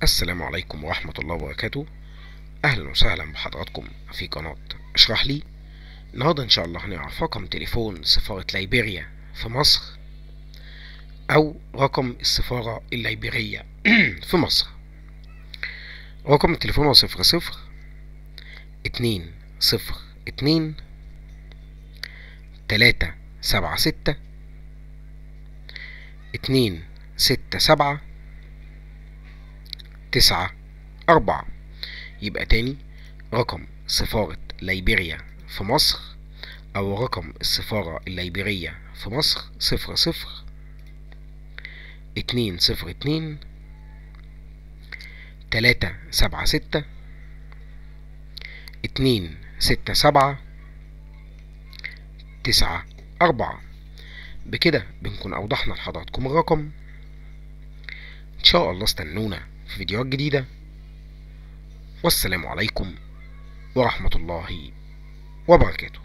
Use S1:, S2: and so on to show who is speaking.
S1: السلام عليكم ورحمة الله وبركاته. أهلا وسهلا بحضراتكم في قناة اشرح لي. النهاردة إن شاء الله هنعرف رقم تليفون سفارة ليبيريا في مصر أو رقم السفارة الليبيرية في مصر. رقم التليفون هو 00-202 376 267 9-4. يبقى تاني، رقم سفارة ليبيريا في مصر أو رقم السفارة الليبيرية في مصر 00-202 376 267 9-4. بكده بنكون أوضحنا لحضراتكم الرقم. إن شاء الله استنونا في فيديوهات جديدة، والسلام عليكم ورحمة الله وبركاته.